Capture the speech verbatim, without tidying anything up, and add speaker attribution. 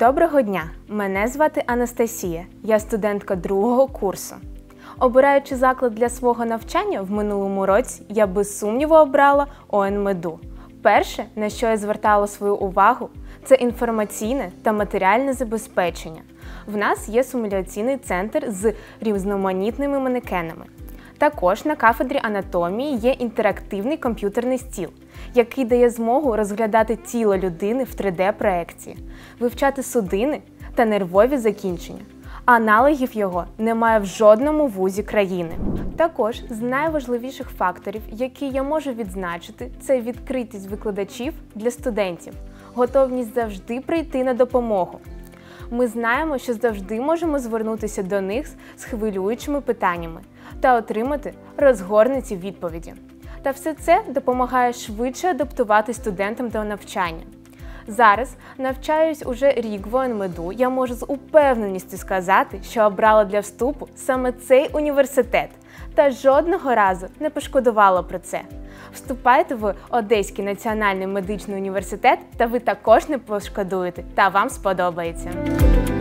Speaker 1: Доброго дня! Мене звати Анастасія. Я студентка другого курсу. Обираючи заклад для свого навчання в минулому році, я без сумніву обрала ОНМЕДУ. Перше, на що я звертала свою увагу, це інформаційне та матеріальне забезпечення. В нас є симуляційний центр з різноманітними манекенами. Також на кафедрі анатомії є інтерактивний комп'ютерний стіл, який дає змогу розглядати тіло людини в три де-проекції, вивчати судини та нервові закінчення. Аналогів його немає в жодному вузі країни. Також з найважливіших факторів, які я можу відзначити, це відкритість викладачів для студентів, готовність завжди прийти на допомогу. Ми знаємо, що завжди можемо звернутися до них з хвилюючими питаннями та отримати розгорнуті відповіді. Та все це допомагає швидше адаптувати студентам до навчання. Зараз, навчаюсь уже рік в ОНМЕДУ, я можу з упевненістю сказати, що обрала для вступу саме цей університет та жодного разу не пошкодувала про це. Вступайте в Одеський національний медичний університет, та ви також не пошкодуєте, та вам сподобається.